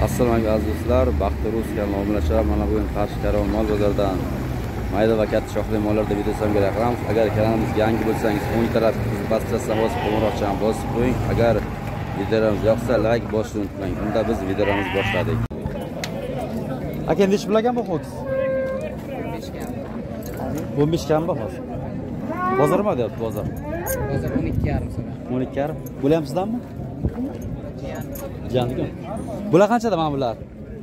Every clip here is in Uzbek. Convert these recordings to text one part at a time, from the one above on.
Assalomu alaykum aziz do'stlar, Baxti Rus kanali obunachilar, mana bugun Qarshi Karvon mol bozoridan mayda va katta shoxli mollarda video samga qilamiz. Agar kanalimizga yangi bo'lsangiz, o'ng tarafga qiz bastasidan bosib, qo'ng'iroqchani bosib qo'ying. Agar videolarimiz yoqsa, like bosishni unutmang. Unda biz videolarimizni boshladik. Aka, nech bilagan bu ho'kiz? 15 kam bu hozir. Bozormi deyapti, bozor? Bozor 12,5 so'm. 12,5. Bular ham sizdanmi? Canım. Bular qanchada mana bular?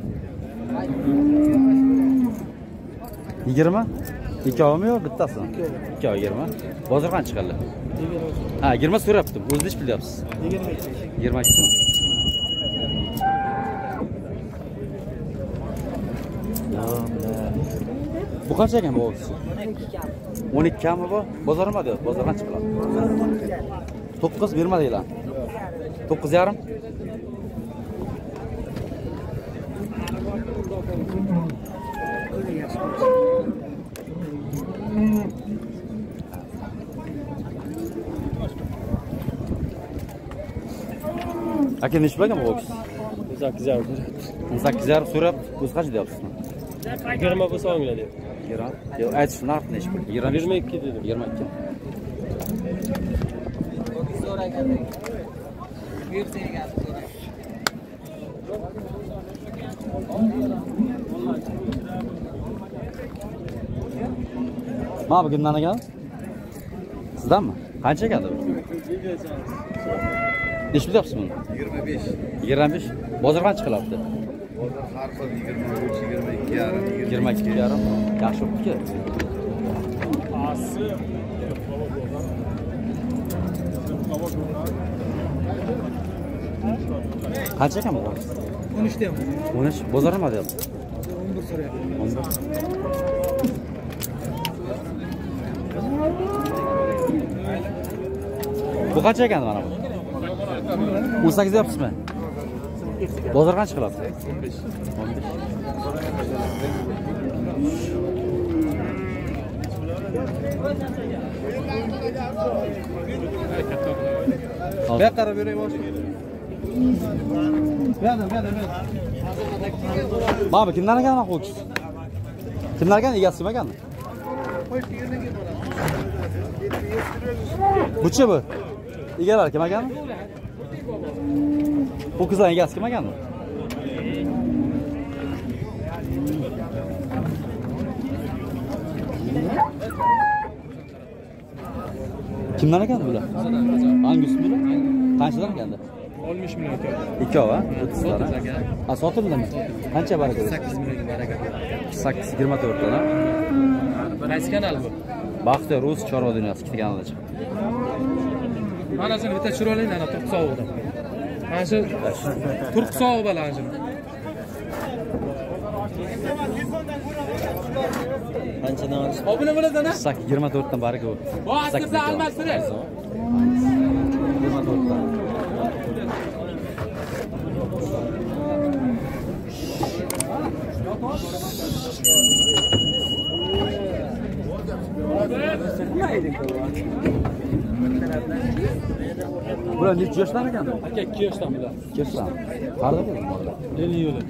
20? Ikkovimi yo'q, bittasi? Ikkov 20. Bozor qancha chiqadi? 20. Ha, 20 so'rabdim. O'zingiz nech bilyapsiz? 22. 22 mi? Bu qancha ekan bu? 12 kammi bu? Bozormi deyapti? Bozor qancha qiladi? 9 berma deylar. 9,5. Aka, nech bilagan bu ho'kiz? 18,5 so'rab, o'zi qancha deyapsizmi? 20 bo'lsa olinglar deb. 20. Yo'q, aytish narxi nech pul? 22 dedim. 22. Mana bu kimdan ekan? Sizdanmi? Qancha ekan bu? Nech bilyapsiz buni? 25. 25. Bozor qancha qilyapti? Bozor har xil 23, 22,5. 22,5. Yaxshi bo'pti-ku. Qancha ekan bu? 13 deyapman. 13. Bozor nima deyapti? 11 so'rayapman. 11. Bu qancha ekan mana bu? 18 deyapsizmi? Bozor qancha qiladi? 15. 15. Ben qarab beray bosh. Berdim. Mana bu kimdan ekan bu ho'kiz? Kimdan ekan? Egasi kim ekan? Buchi bu? Egalar kim ekan? Ho'kizlar egasi kim ekan? Kimdan ekan bular? Hangisi bular? Qanchadan ekanda? 60 million ekan. Ikkov, ha? 30 dona. Ha, sotildimi? Qancha baraka? 8 million baraka. 8 24 dona. Qaysi kanal bu? Baxti Rus chorva dunyosi ikkita kanalda chiqdi. Mana shuni bitta chiroyli mana turk sovuqda. Mana shu turk sovuq bilan shuni. Qanchadan olish? Obuna bo'lasan a? 24 dan baraka bu. Bu asirda almasdir. 24 dan. Bular necha yoshdan ekan? Aka 2 yoshdan bular. 2 yoshdan. Qarda keldi bular. Deli yo'li.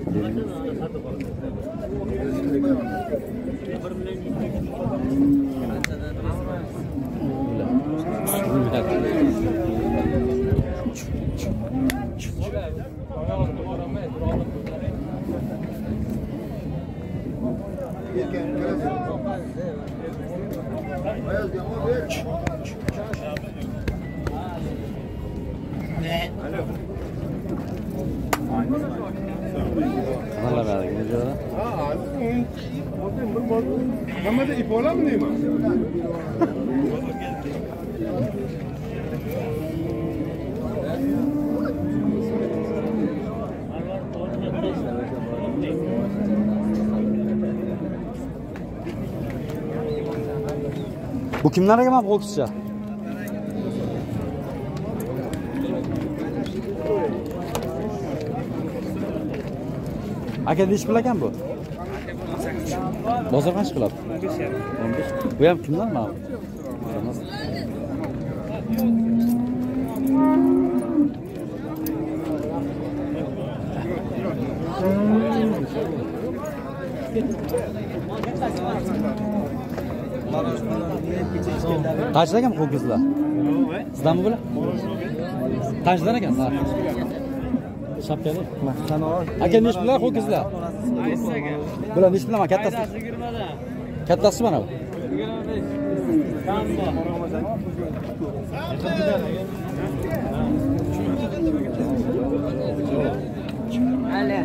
Kanallar var. Güzel. Hamada ip olamı değil mi? Bu kimlar ekan bu ho'kizcha? Aka, nech pul ekan bu? Bozor qancha qiladi? 15. Bu ham kimdan ma'lum? Qanchadan ekan ho'kizlar? Sizdanmi bular? Qanchadan ekan? Shapkada. Aka nech bilan ho'kizlar? Bular nech bilan kattasi? Kattasi mana bu. Ale.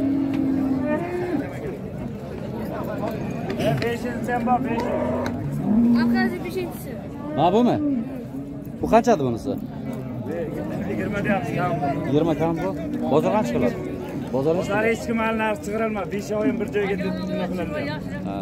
Arkadaşlar bir şey düşün. Ha bu mu? Bu qanchadi bunisi? 20 deyapsiz kam. 20 kam bu. Bozorga chiqiladi. Bozorga Bozor hech kim hali narx chiqarolmadi. 5 oyim bir joyga nima qiladi? Ha.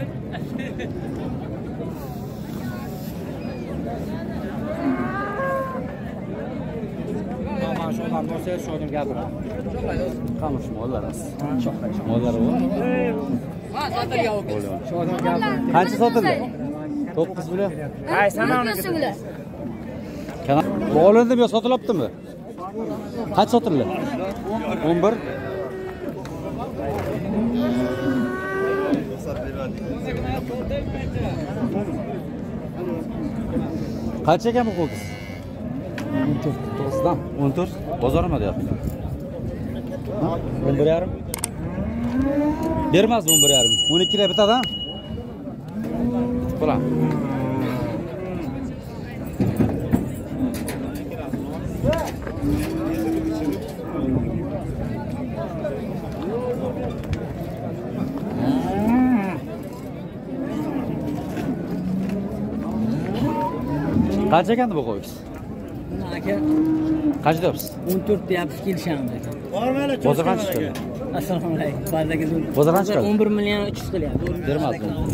Mana shu odam bo'lsa, shu odam gapiradi. Qamish mollar as. Mollar bu. Ha, sotilgan ho'kiz. Shu odam gapiradi. Qancha sotildi? 9 million. Hay, sanavni Kana bu olindimi yo sotilibdimi? Qancha sotildi? 11. Qancha ekan bu ho'kiz? 9dan 14. Bozor nima deyapti? 11,5. Bermaz 11,5. 12 ga bitadi ha? Bo'lam. Qancha ekan bu ho'kiz? Aka Qancha deyapsiz? 14 deyapsiz kelishamiz aka. Bozor qancha chiqadi? Assalomu alaykum. Baraka Bozor qancha chiqadi? 11 million 300 qilyapti. Bermaz.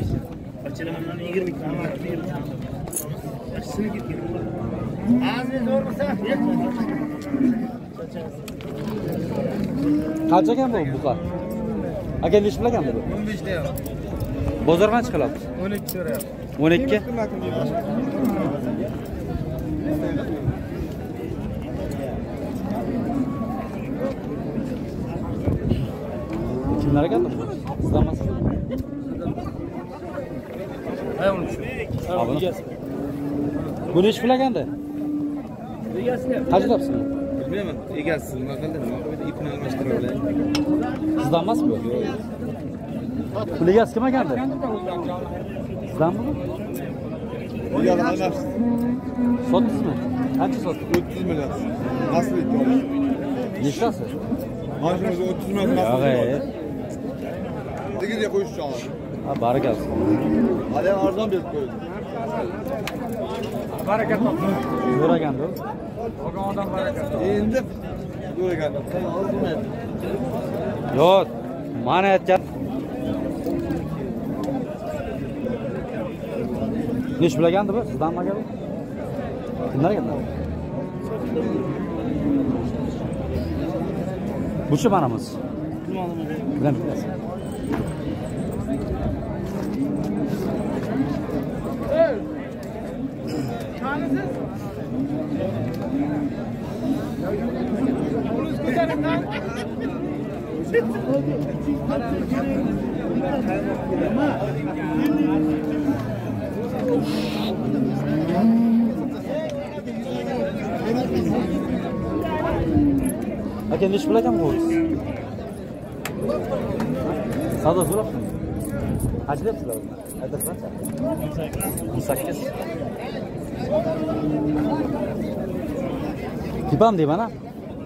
Qancha ekan bu buqa? Aka nech bilan ekan bu? 15 deyapti. Bozor qancha qilyapti? 12 so'rayapti. 12. Kimlar ekan bu? Sizdanmas? Hay, uni shu. Bu nech pul ekanda? Qancha deyapsiz? Bilmayman, egasi nima qildi? Nima qildi? Ipni almashtirib Sizdanmas bu? Pul egasi kim ekanda? Sizdanmi bu? Egasi almashtirdi. Sotdingizmi? Qancha sotdingiz? 30 million. Nasıl etti? Nechtasi? Mashinamiz 30 million nasıl? Yo'q. Digiga qo'yish uchun. Ha, barakat. Hali arzon berib qo'ydi. Barakat topsin. So'ragan bu. Olgan odam barakat. Endi yo'q. Yo'q. Mana aytgan. Nech bilagandi bu? Sizdanmi aka bu? Kimlar ekan? Buchi manamiz. Bilan bilasiz. Aka nech pul ekan bu? Savdo so'rabmi? Qancha deyapsizlar? Aytasiz qancha? 18. Tipam deyman ha?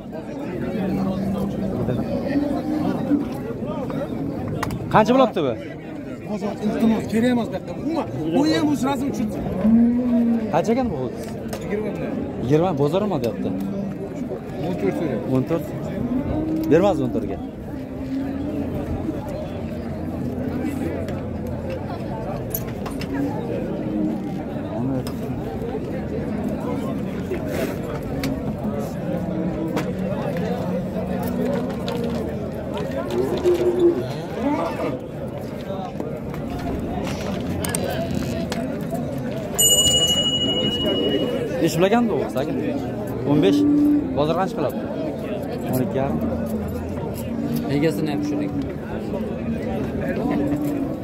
Qancha bo'libdi bu? Hozir iltimos kerak emas bu yoqqa. Umuman bu ham o'z razm uchun. Qancha ekan bu? 20 bozor nima deyapti? 14 so'rayapti. 14. Bermaz 14 ga. Nech bilagandi u? Sakin. 15. Bozor qancha qiladi? 12,5. Egasini ham tushiring.